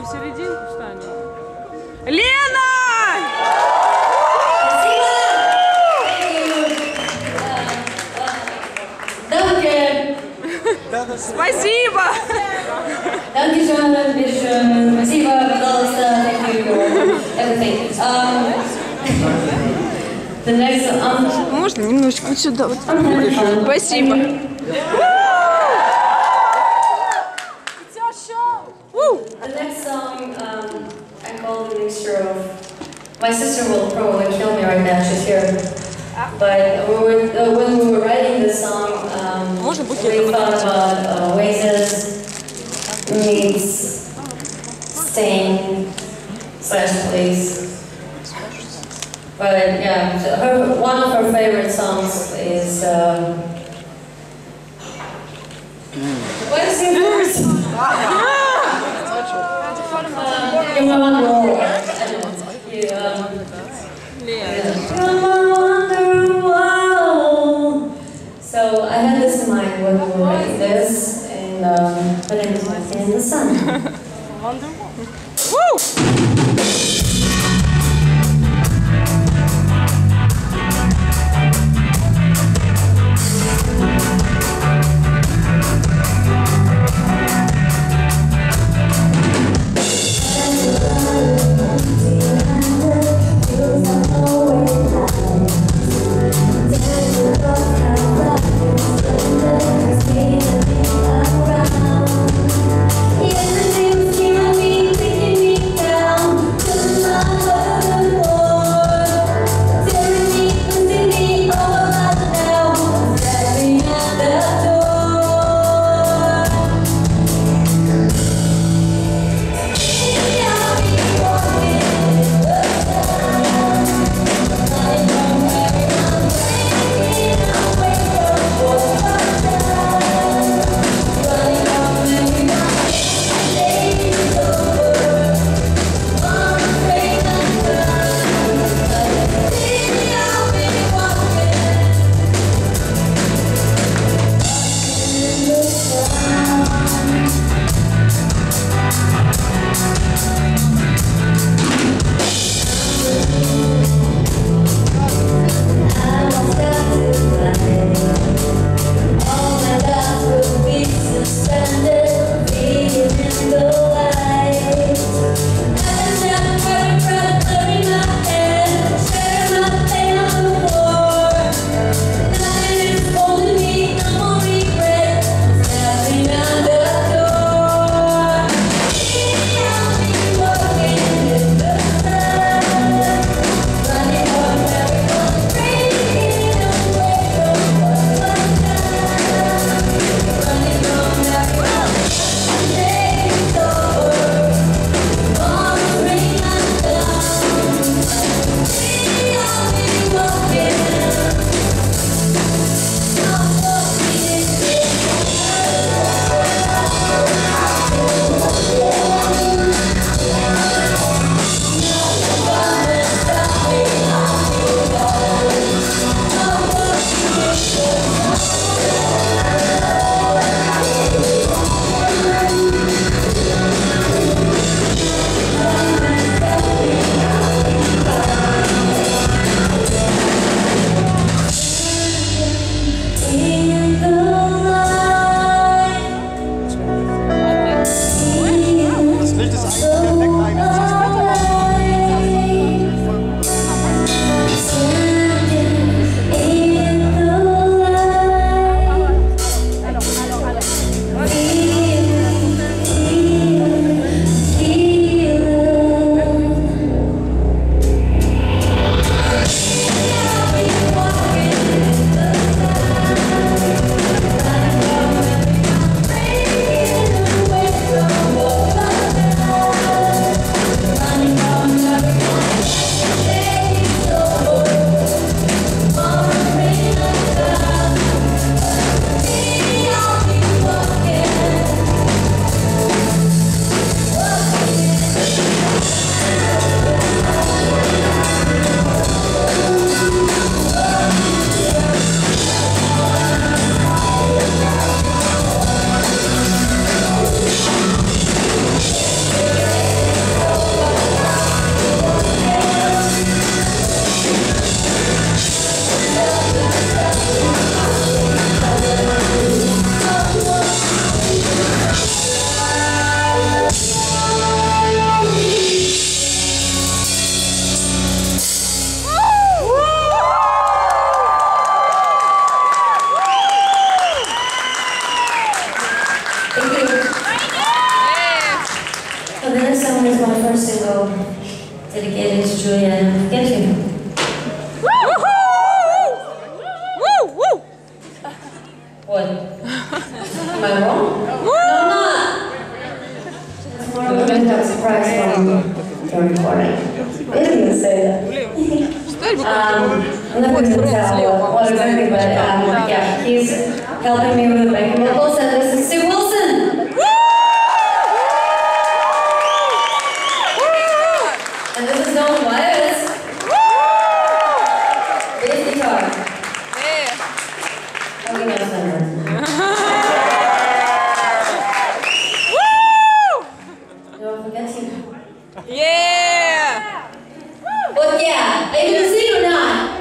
в серединку встанем. Лена! Спасибо! Спасибо, пожалуйста, thank you for everything. The next, Можно немножечко вот сюда? Вот. Спасибо. The next song I call the mixture of. My sister will probably kill me right now. She's here. But when we were writing this song, we thought about Oasis meets Sting / Police. But yeah, one of her favorite songs is. What is it first? You want to So I had this in mind when we were writing this, and her name is Martin in the Sun. Woo! is my first single dedicated to Julia and Get You. What? Am I wrong? No, I'm not! That's more of a mental surprise from the recording. I didn't even say that. I'm not going to tell what exactly, but yeah, he's helping me with the backing vocals, and this is Steve Wilson! And this is Nolan Myers. Bass guitar. Hugging us under. Don't forget you. Yeah! But yeah, are you gonna sing or not?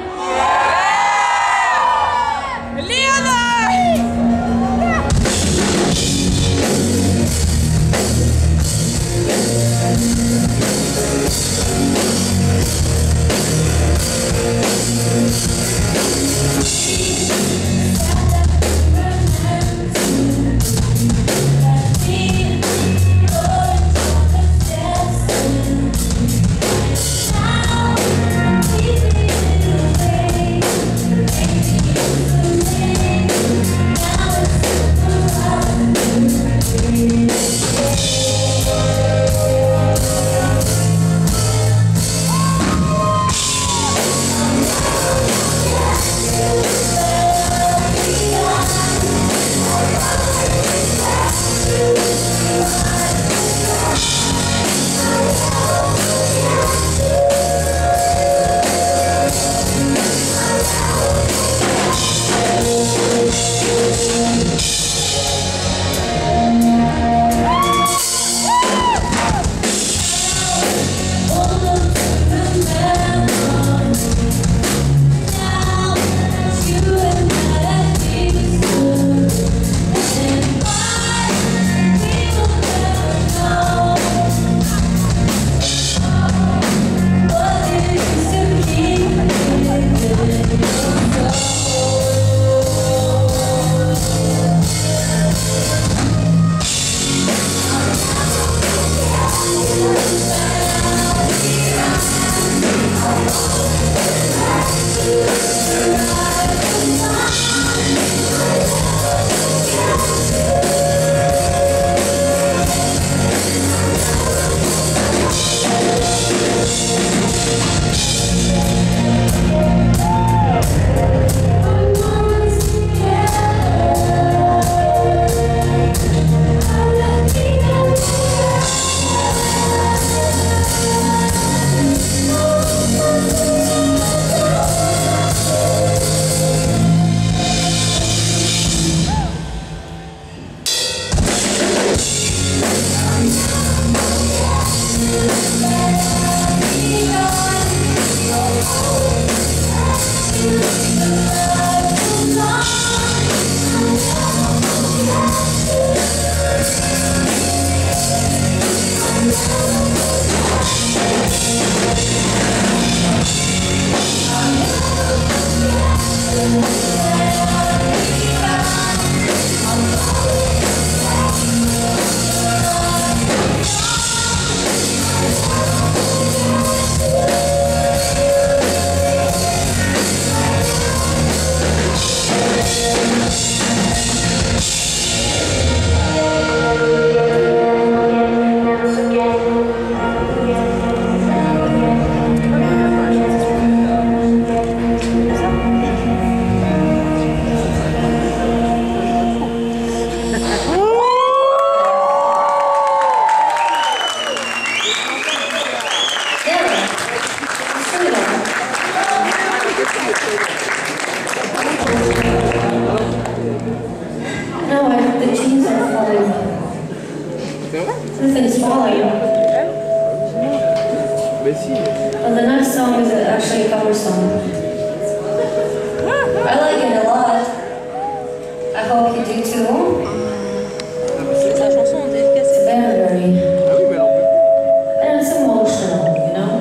Everything's falling. Well, the next song is actually a cover song. I like it a lot. I hope you do too. It's very, and it's emotional, you know?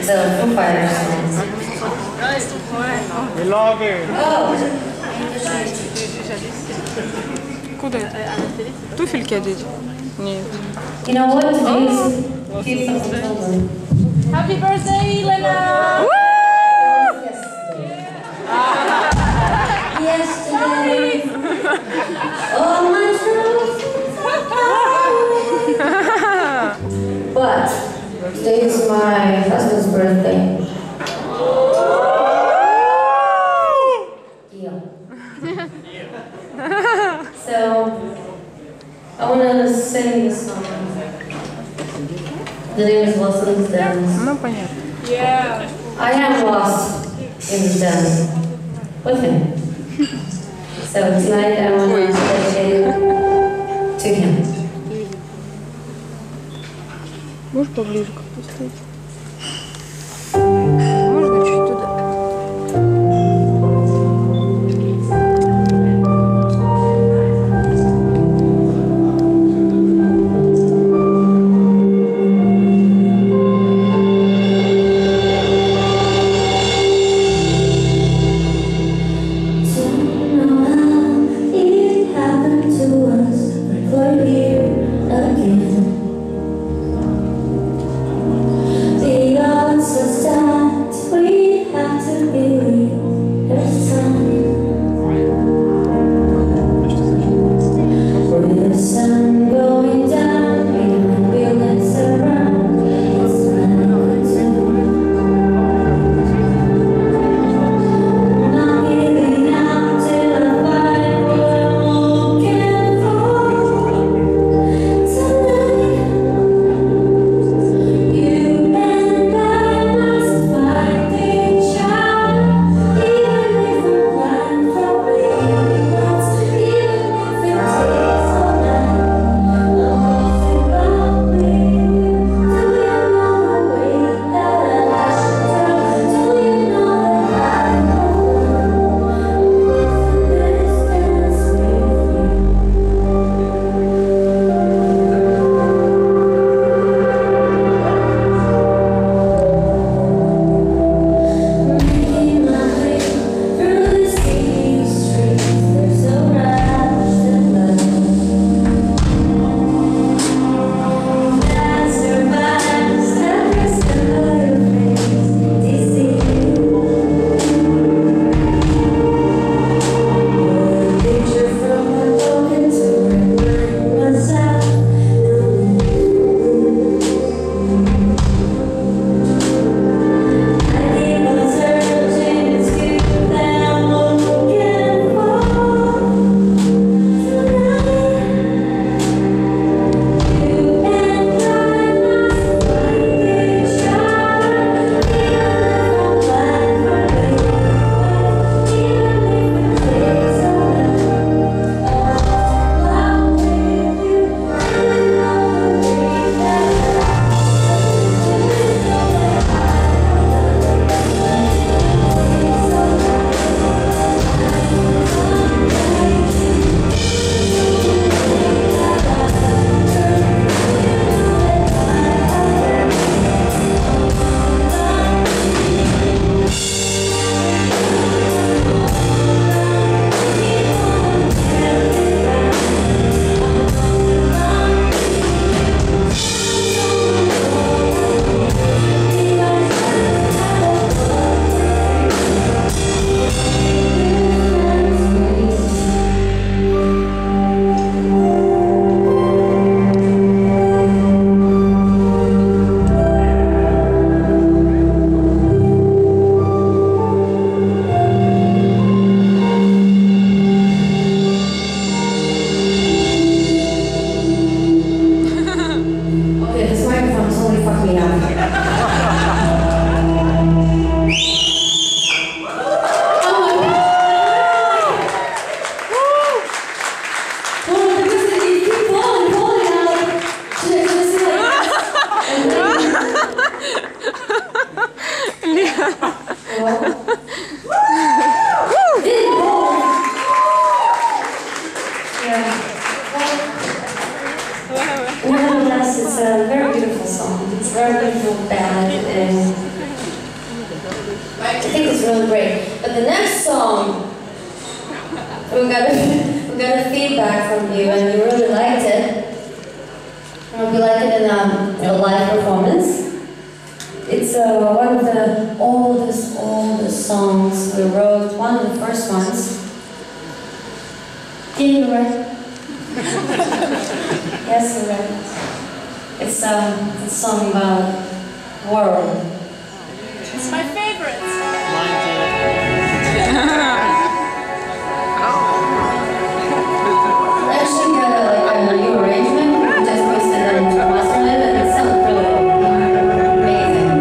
It's a Foo Fighters song. We love it. Oh! Куда это? Туфельки одеть? Нет. You know what? Today's 5th of October. Happy birthday, Elena! Yesterday, all my troubles are gone. But today is my husband's birthday. Deal. So I want to sing this song. The name is Lost in the Dance. Ну, понятно. I am lost in the dance with him. So tonight I want to dedicate it to him. Можешь поближе как-то стоять? Можно чуть туда? Nevertheless, it's a very beautiful song. It's a very beautiful ballad, and the next song, we got a feedback from you, and you really liked it. I hope you like it in a live performance. It's one of the oldest songs we wrote, one of the first ones. Did you write? Yes, you right. It's a song about world. It's my favorite. I actually got a new arrangement. We just posted it into Masterland, and it sounds really amazing.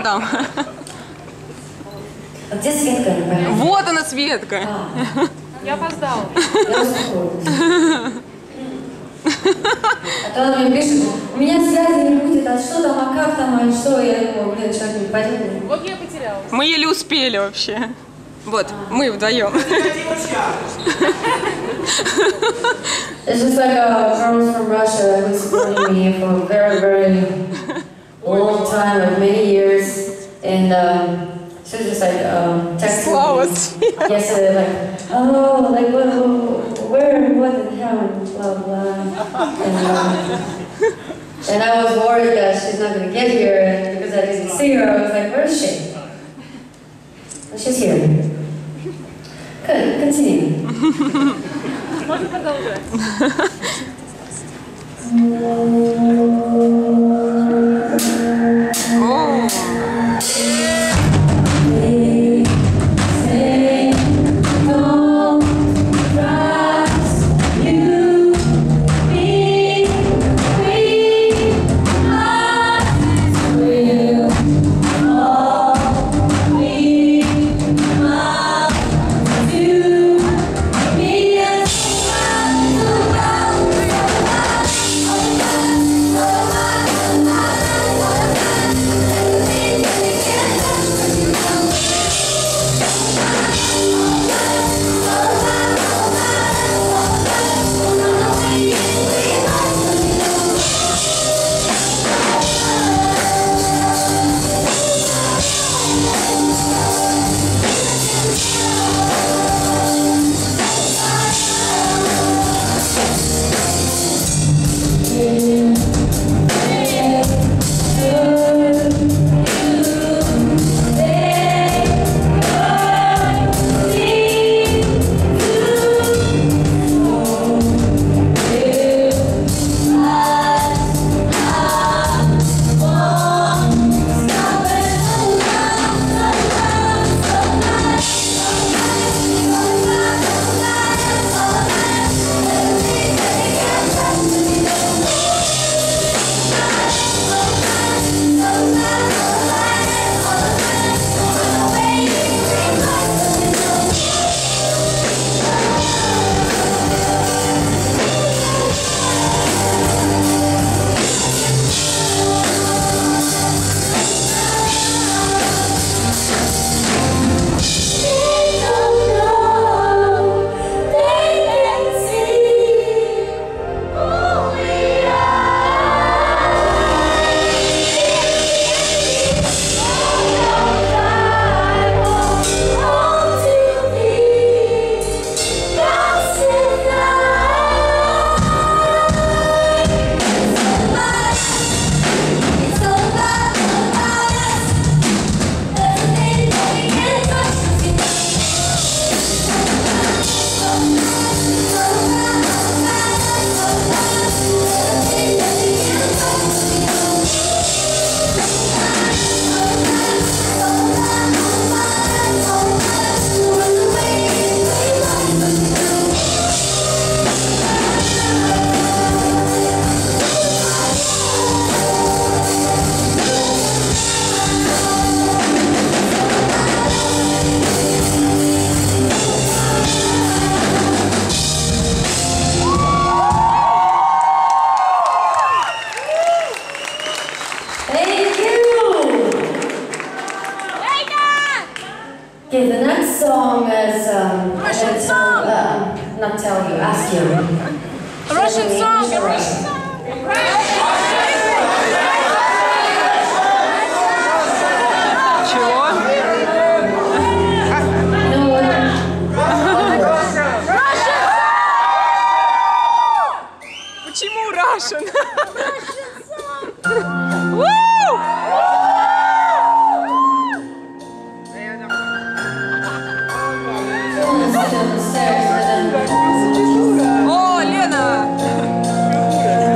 там? А где Светка, я не пойму? Вот она, Светка. Я опоздала. Я успокоилась. А то она мне пишет, у меня связи не будет, а что там, а как там, а что? Я думаю, блин, человек не понятный. Вот я потерялась. Мы еле успели вообще. Вот, мы вдвоем. It's just like girls from Russia who supported me for a very, very long time, like many years, and she was just like texting Слава me yesterday, like, oh, like where, what, and how, and blah blah, and I was worried that she's not gonna get here, and because I didn't see her, I was like, where is she? And she's here. Good, continue. Можно продолжать? Okay, the next song is Russian song. Not tell you, ask you. Russian song. Чего? No, Почему Russian? О, Лена!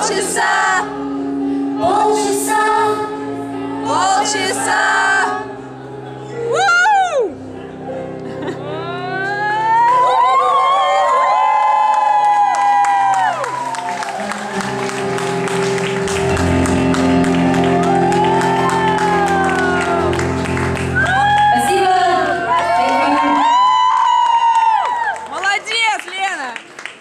Полчаса! Полчаса! Полчаса! Уу! Спасибо! Молодец, Лена!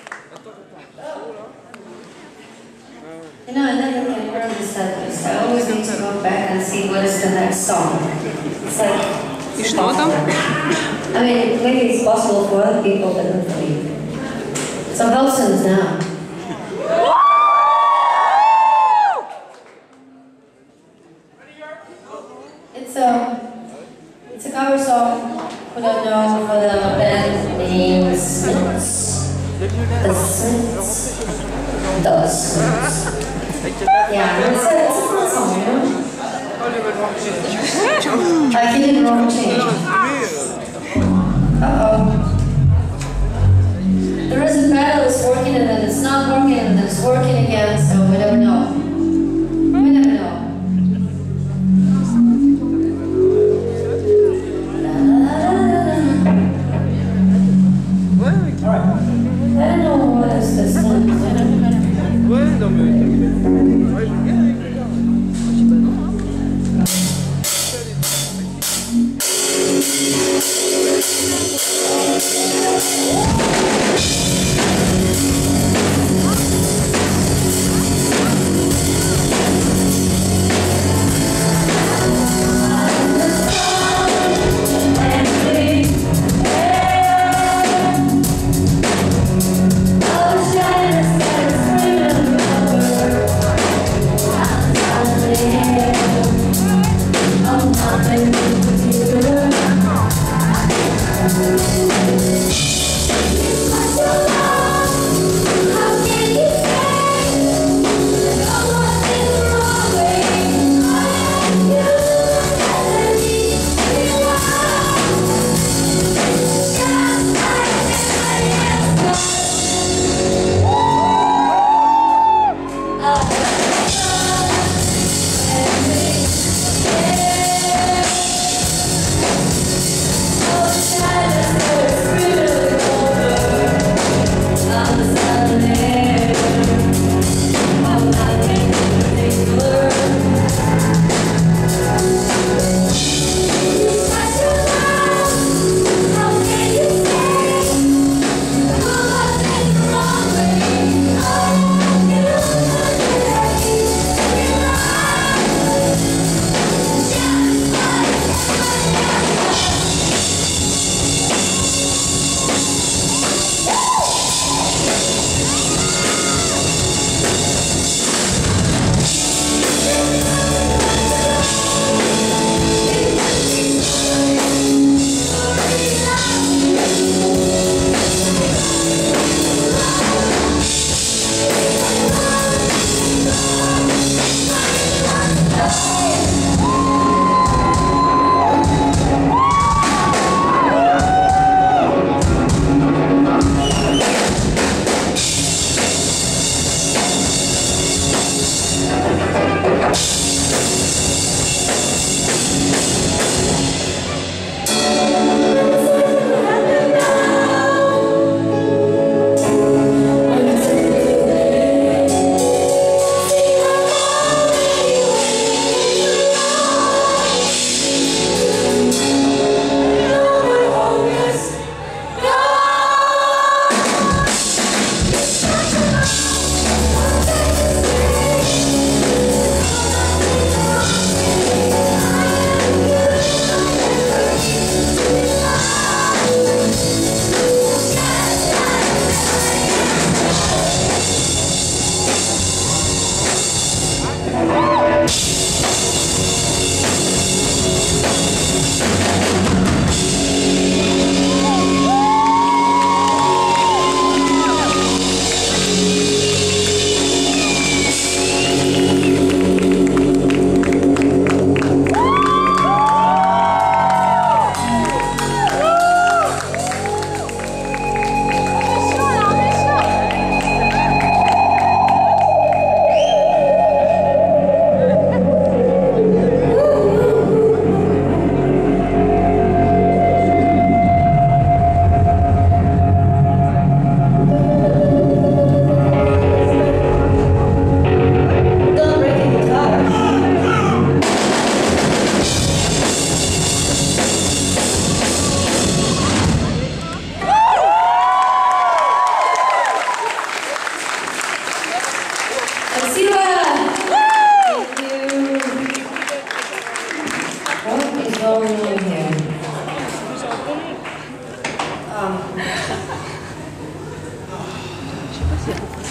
You know, I never can learn this set list. I always need to go back and see what is the next song. It's like... И что там? I mean, maybe it's possible for other people, but not for me. So Helson's now. It's a cover song. Who don't know for the band names? The Smiths. Yeah, it's a fun song, you know? I did it wrong change. Uh-oh. The resin pedal is working and then it's not working and then it's working again, so we don't know. We never know. I don't know what is this thing. I was trying to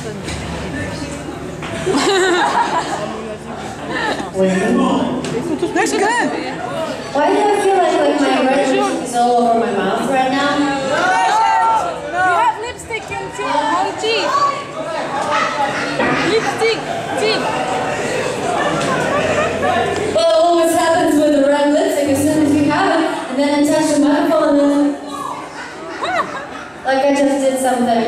That's good. Why do I feel like my red is all over my mouth right now? We have lipstick and teeth. Lipstick, teeth. Well, it always happens with the red lipstick as soon as you have it, and then I touch the microphone and then, like I just did something.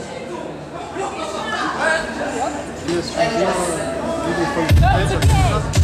Like this. That's okay.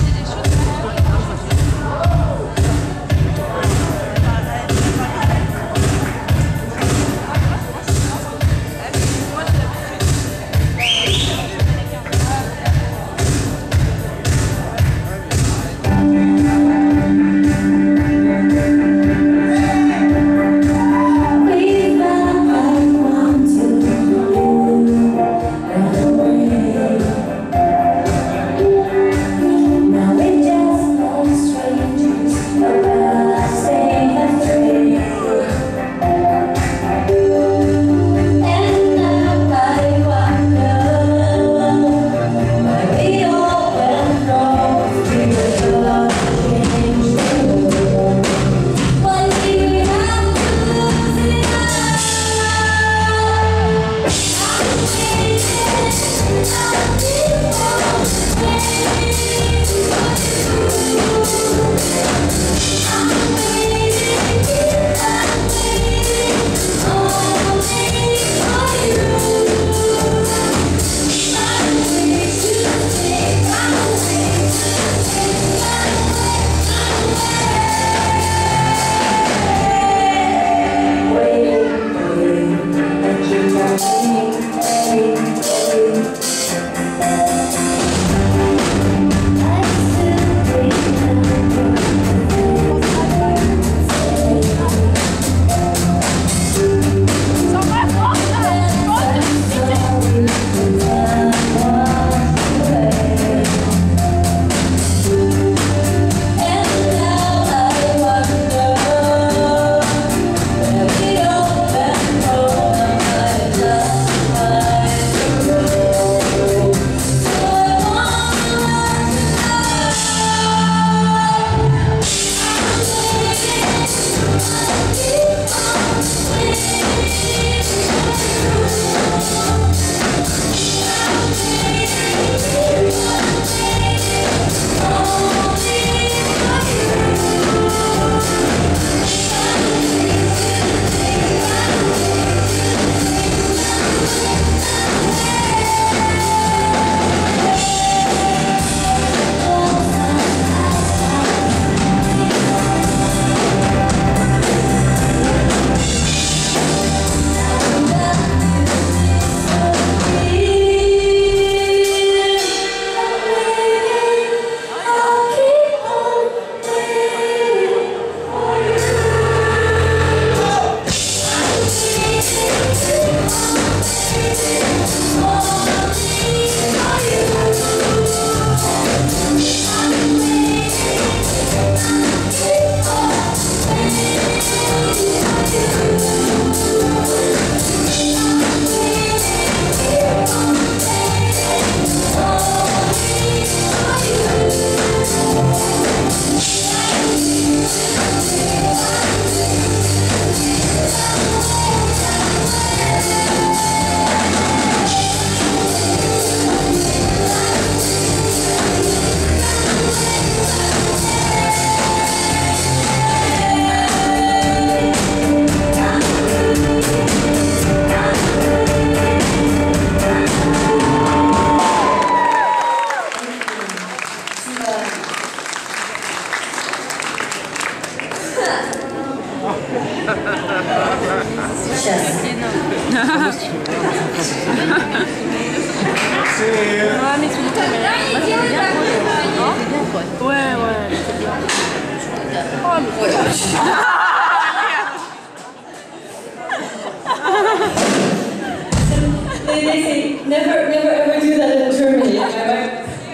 They say never ever do that in Germany. Am I right?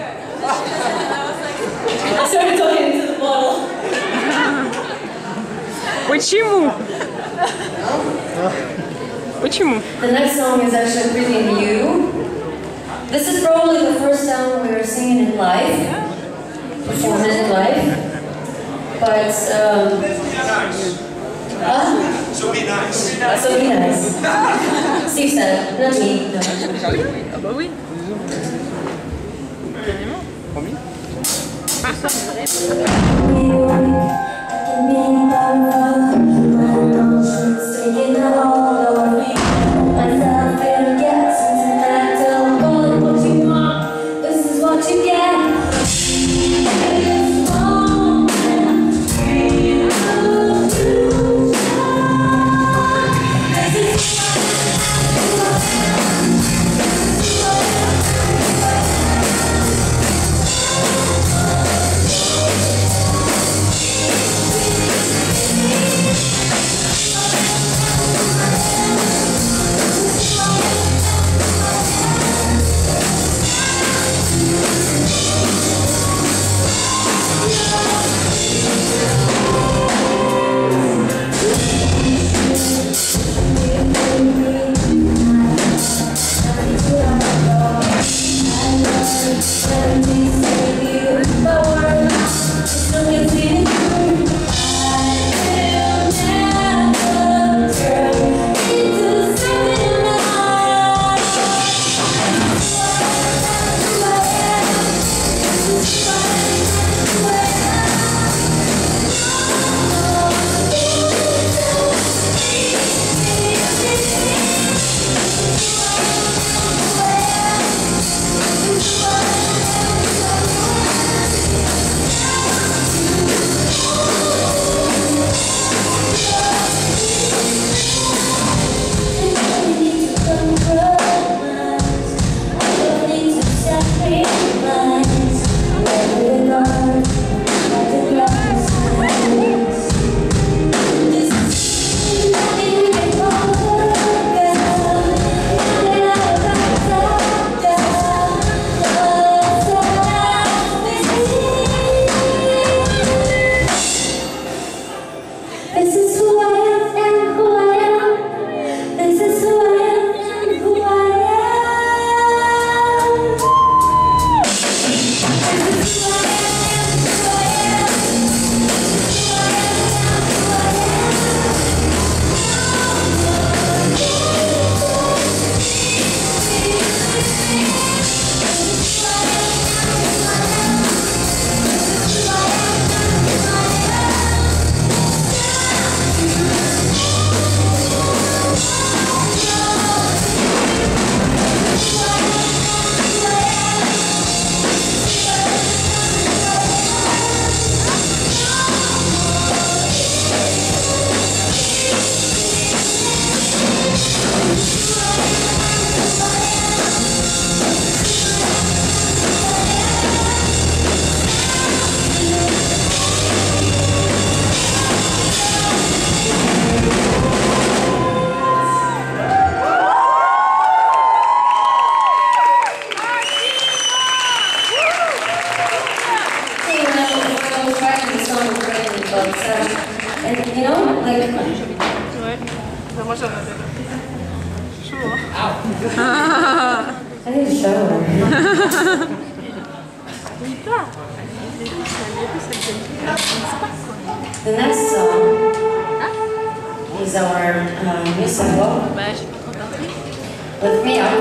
I started talking into the bottle. Почему? Почему? The next song is actually Breathing You. This is probably the first time we are singing it live, performing it live. But So be nice. so be nice. Steve said, not me. No. Ah bah oui. Promis? And you know, like. Ouais. Moi j'en avais chaud. I need a shower. The next song is our new single, Lift Me Up.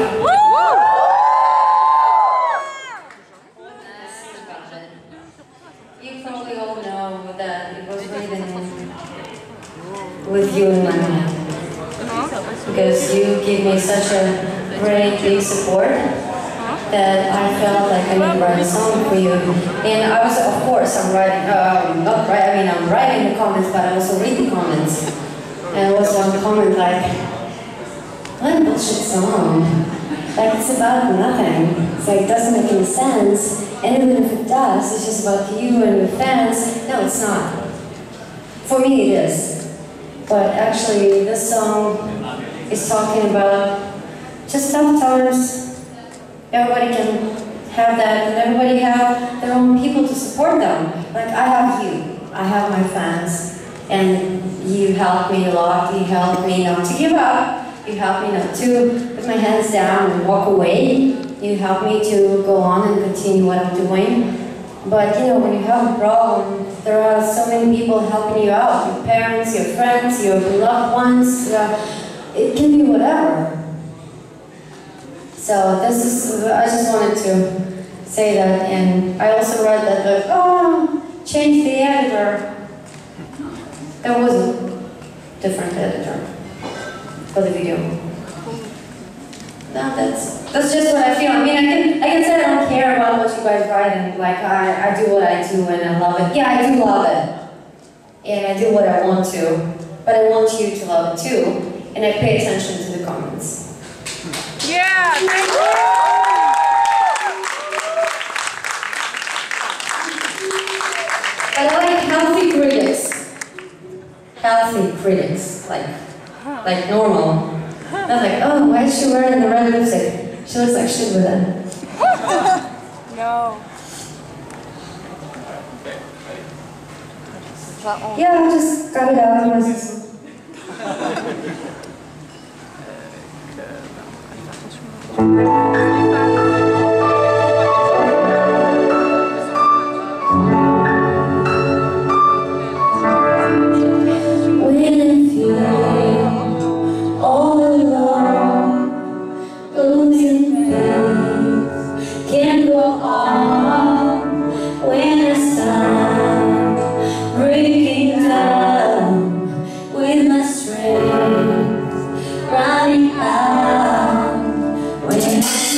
You probably all know that it was written with you in mind, because you give me such a great big support that I felt like I need to write a song for you. And I was, of course, I'm writing, I'm writing the comments, but I also read the comments. And it was one comment like, what a bullshit song. Like, it's about nothing. It's like, it doesn't make any sense. And even if it does, it's just about you and your fans. No, it's not. For me, it is. But actually, this song is talking about just tough times. Everybody can have that, and everybody have their own people to support them. Like, I have you. I have my fans. And you help me a lot. You help me not to give up. You help me not to put my hands down and walk away. You help me to go on and continue what I'm doing. But you know, when you have a problem, there are so many people helping you out. Your parents, your friends, your loved ones. It can be whatever. So this is, I just wanted to say that. And I also read that, like, oh, change the editor. There was a different editor for the video. No, that's just what I feel. I mean, I can say I don't care about what you guys write, and like I do what I do and I love it. Yeah, I do love it, and I do what I want to, but I want you to love it too, and I pay attention to the comments. Yeah, thank you. But I like healthy critics. Healthy critics, like normal. Not like, oh, why is she wearing the red lipstick? She looks like shit with it. No. Yeah, I just got it out of my system. Running out when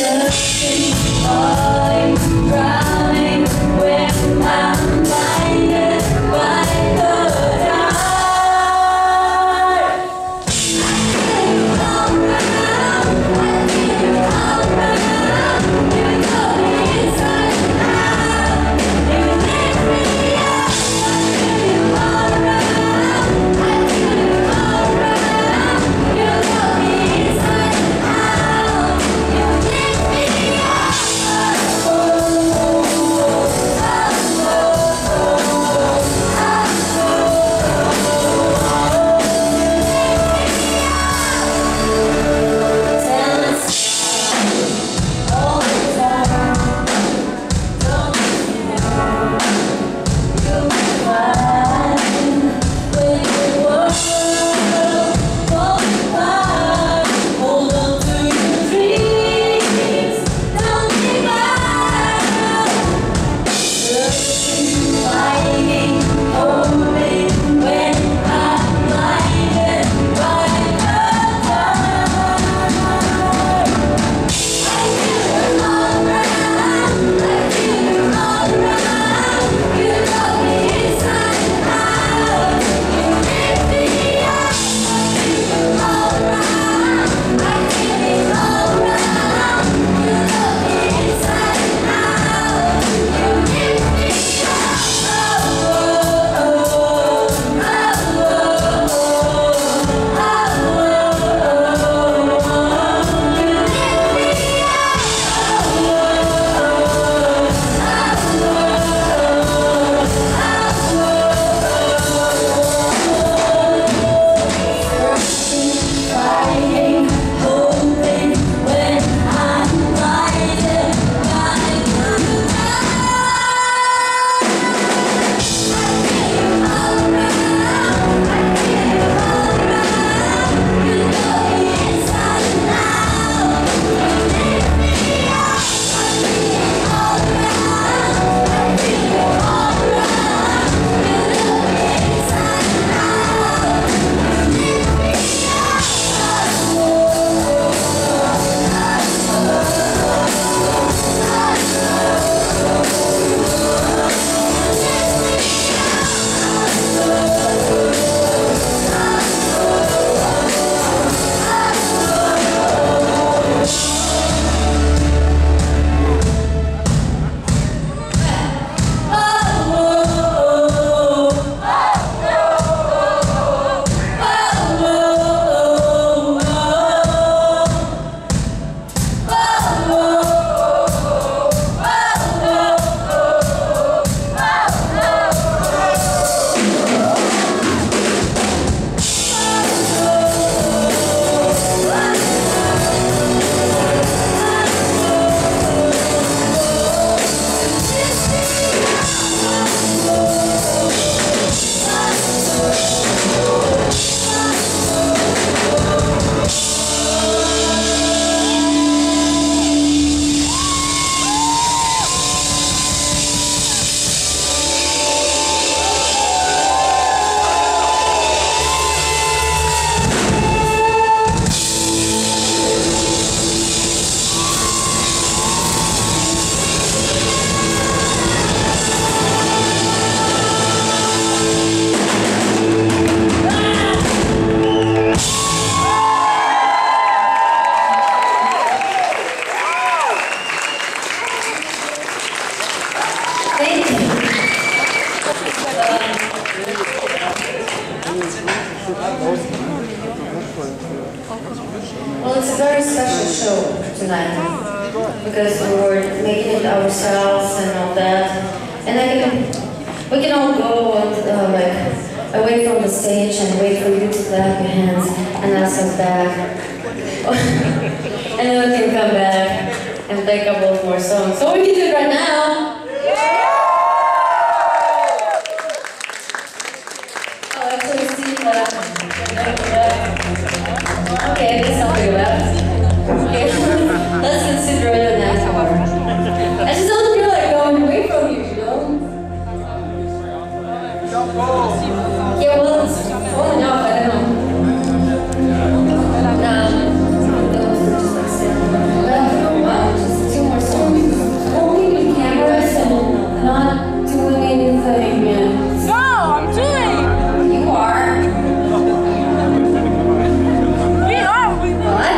Well, it's a very special show tonight because we were making it ourselves and all that. And we can all go and like away from the stage and wait for you to clap your hands and ask us back. And then we can come back and play a couple of more songs. So we can do it right now. Oh, actually, Steve left. Okay, there's somebody left. Okay, let's consider it an hour. I just don't feel like going away from you, you know? Yeah, well, it's falling off, I don't know. Just 2 more songs. Only with cameras and not doing anything. No, I'm doing. You are. We are. Well, I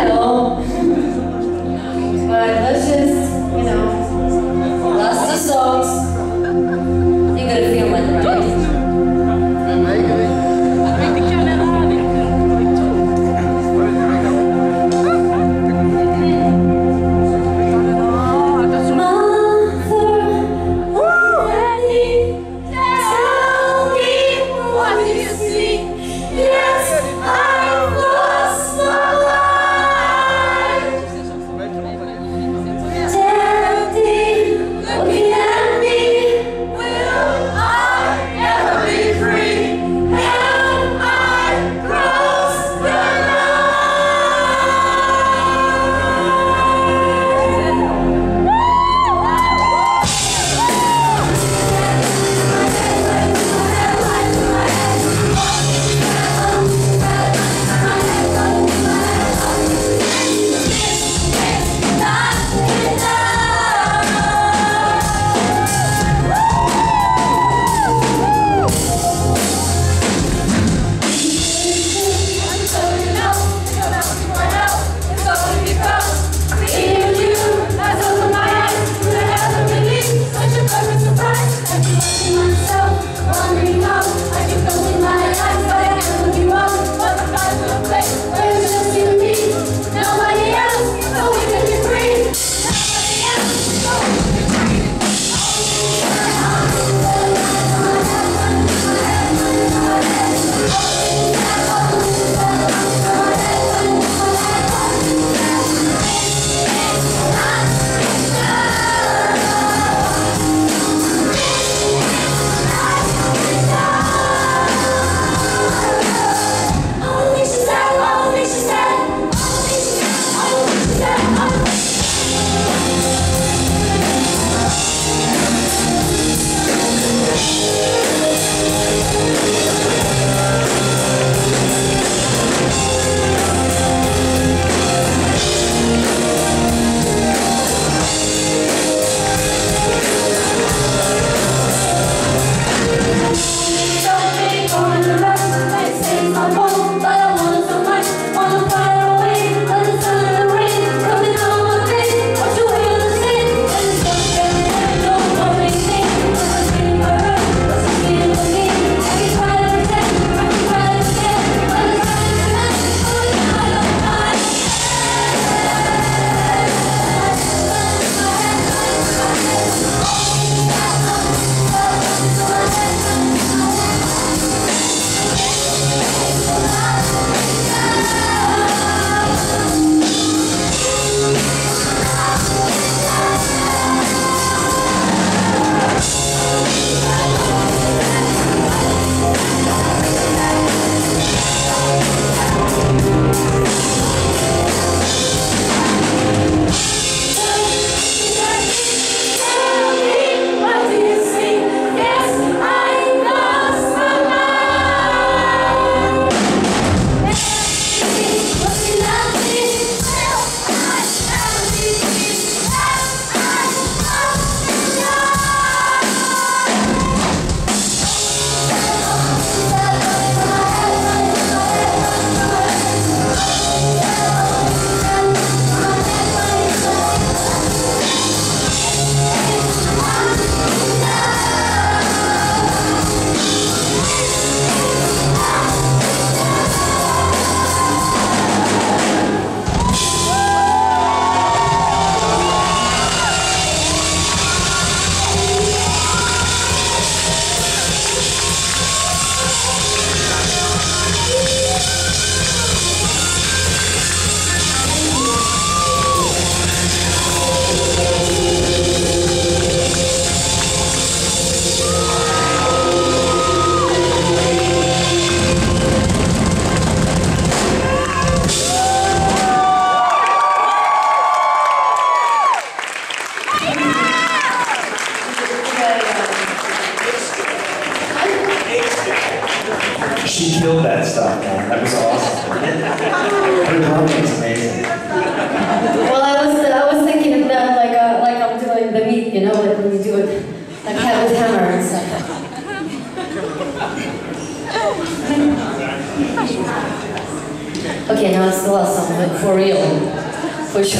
for real, for sure.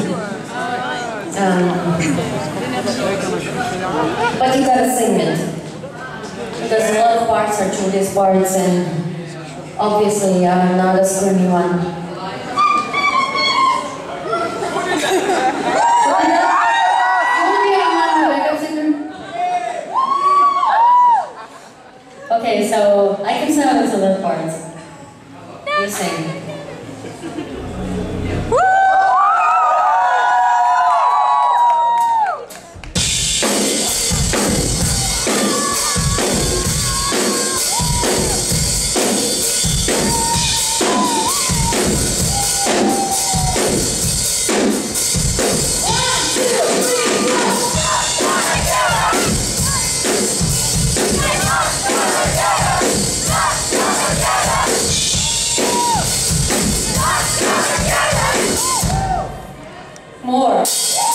But you gotta sing it. Because a lot of parts are Julia's parts, and obviously I'm not a screamy one. Okay, so I can sing out some other parts. You sing. More.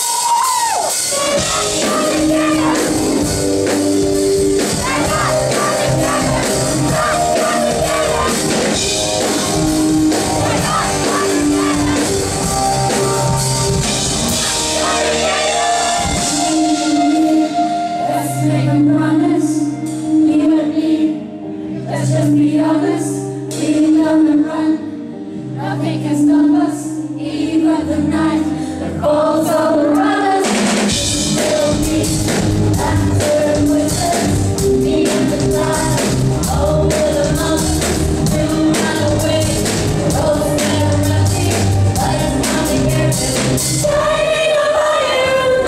Let's make a promise, you and me. Let's just be honest, leading on the run. Nothing can stop us, even the night that falls all around us. We'll be after with us, me and the light over the mountains. We'll run away, roads that are empty, but it's nothing here to shining on fire.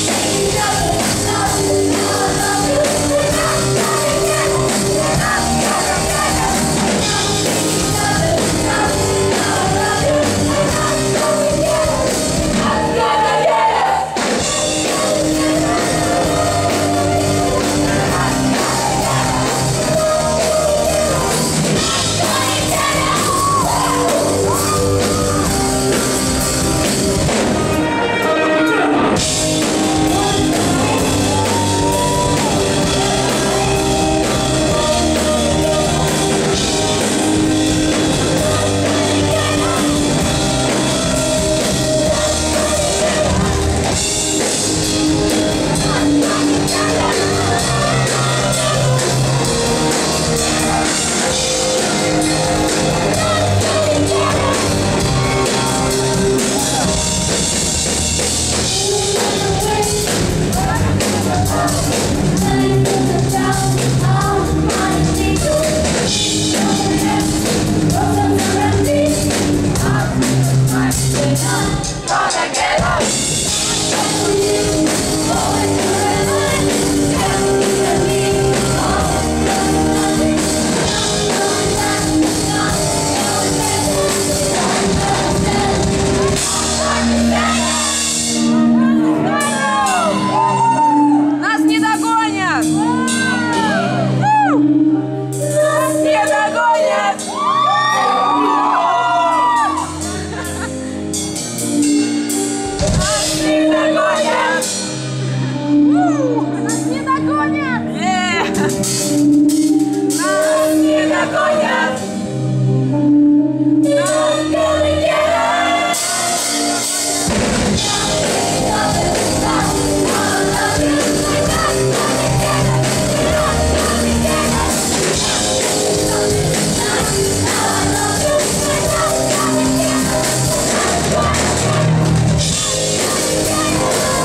Нас не догонят! Нас не догонят! Нас не догонят! Нас не догонят! Нас не догонят! Yeah.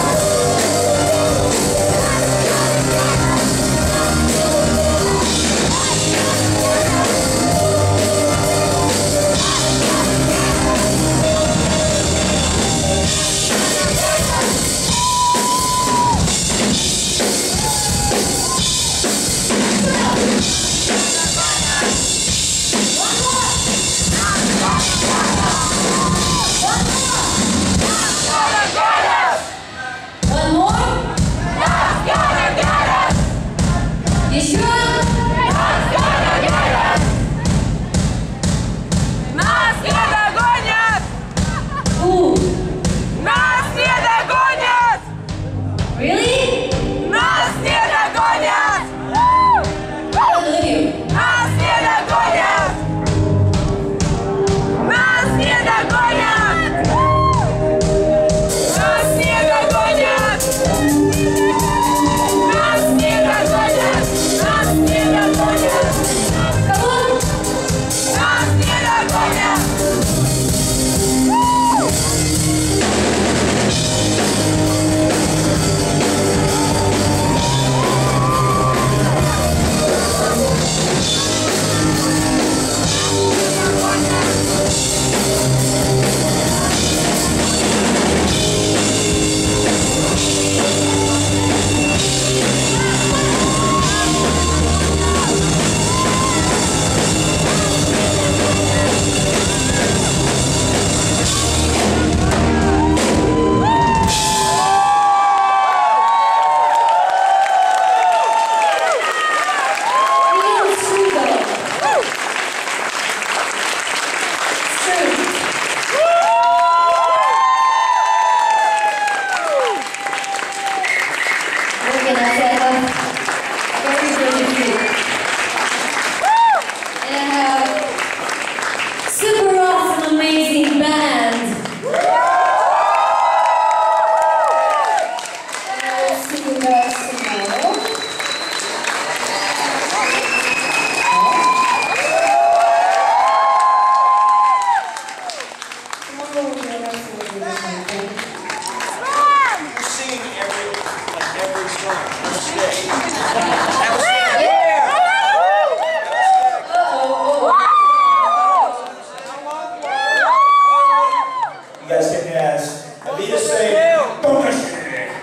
me to say, "Don't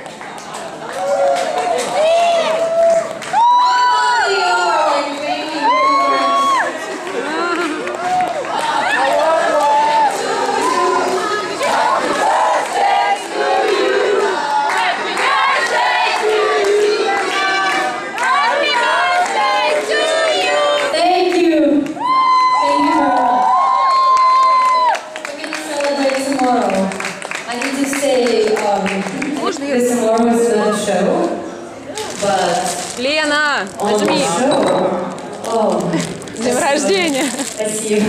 This tomorrow is not a show, but Лена, on the возьми. show. Oh, С днем рождения. спасибо.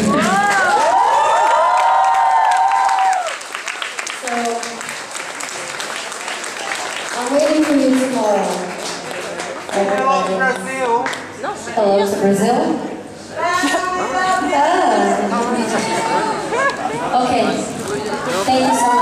So, I'm waiting for you tomorrow. Hello, Brazil. Hello to Brazil. Ah. Okay. Thank you so much.